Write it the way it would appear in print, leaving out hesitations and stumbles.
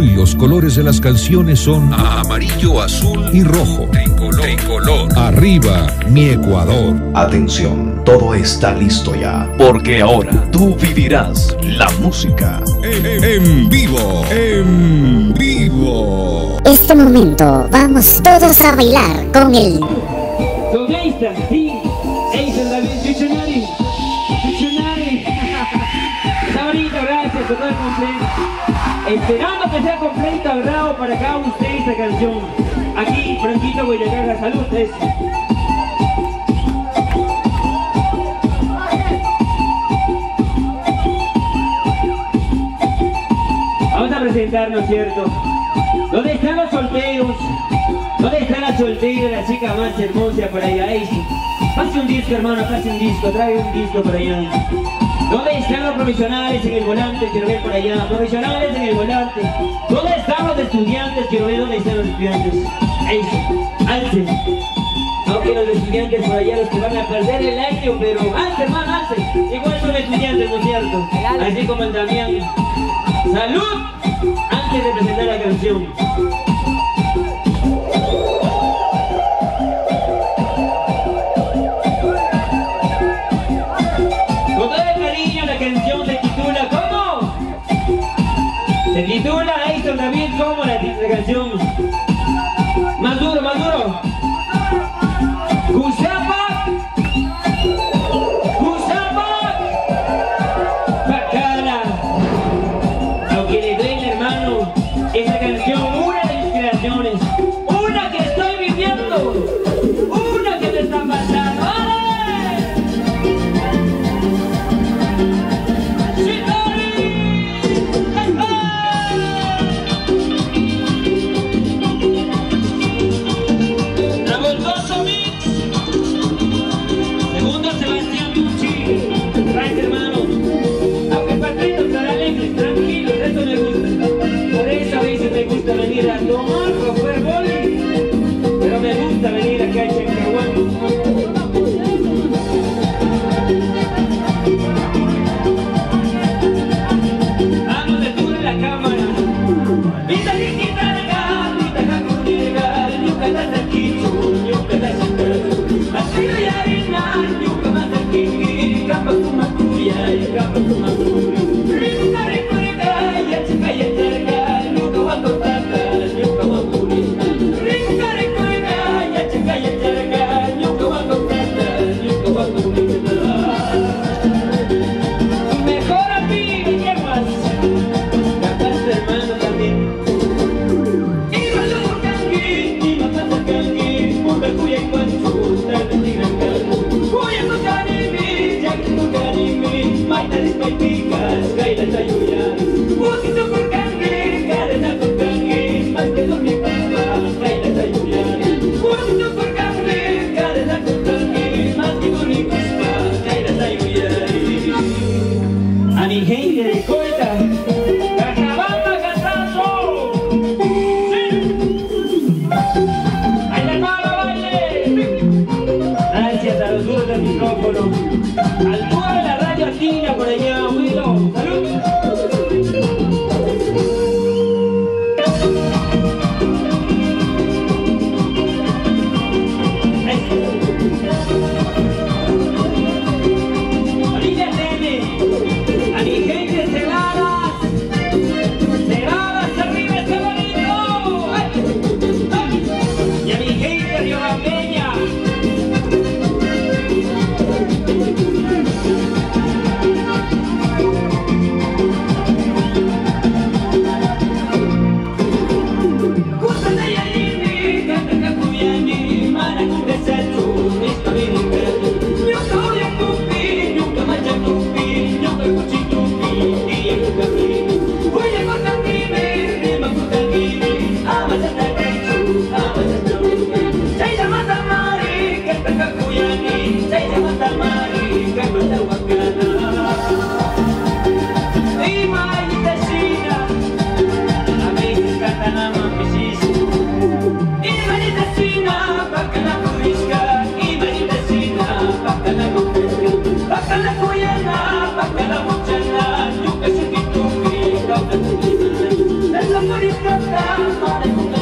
Hoy los colores de las canciones son amarillo, azul y rojo. Tricolor. Arriba, mi Ecuador. Atención, todo está listo ya, porque ahora tú vivirás la música En vivo. Este momento vamos todos a bailar con el... Con Eista, sí, Eista David, Dictionary. Está bonito, gracias por todo el completo. Esperando que sea completa, bravo, para cada uno de ustedes esta canción. Aquí, Franquito Guayacaja, salud, eso. Vamos a presentarnos, ¿cierto? ¿Dónde están los solteros? ¿Dónde está la soltera, la chica más hermosa por allá? Pase un disco, hermano, pase un disco, trae un disco por allá. ¿Dónde están los profesionales en el volante? Quiero ver por allá. Profesionales en el volante. ¿Dónde están los estudiantes? Quiero ver dónde están los estudiantes. Eso, alce. Aunque los estudiantes por allá, los que van a perder el año, pero alce, hermano, alce. Igual son estudiantes, ¿no es cierto? Así como el Damián. ¡Salud! Antes de presentar la canción. Con todo el cariño, la canción se titula ¿cómo? Se titula Eista David, ¿cómo la canción? Más duro, más duro. Cusapa. Bacana. Aunque le duele, hermano, esa canción, una de mis creaciones, una que estoy viviendo, una que me está pasando. ¡Ale! Revoltoso Mix. Segundo Sebastián Ducci. Gracias, hermano. Aunque Patrito estará alegre, tranquilo, eso me gusta. Por eso a veces me gusta venir a tomar o jugar boli. Pero me gusta venir acá a Chancahuán. Vamos de tour en la cámara. Vita Liquita Legal, Vita Jaco Legal, Yuca Tazaquicho, Yuca Tazaquicho. Así de harina, Yuca Tazaquicho, Capa Kumakuya, Capa Kumakuya. Rica, rica, rica, ya chica, ya cerca, Yuca Wakotaka, Yuca Wakuri. Rica, rica, rica, ya chica, ya cerca, Yuca Wakotaka, Yuca Wakuri. Mejor a ti, me llevas. Cantaste, hermano, también. Iba lo canqui, iba pasa canqui, puta cuya y cuancho, tarde ni gran cargo. Cuya tu canimi, ya que tu canimi, maita despaiticas, gaila tayuya. Pusito por canqui, cadena con canqui, más que dormir papa, gaila tayuya. Pusito por canqui, cadena con canqui, más que dormir papa, gaila tayuya. A mi gente de corta, Cajabamba Casazo. ¡Ahí la mano, baile! Gracias a los duros del micrófono. Al dúo de la radio Atina por allá, abuelo. ¡Salud! Orilla Tene. A mi gente cegadas. Cegadas arriba este bonito. Y a mi gente riobambeña. disfrutar, manejo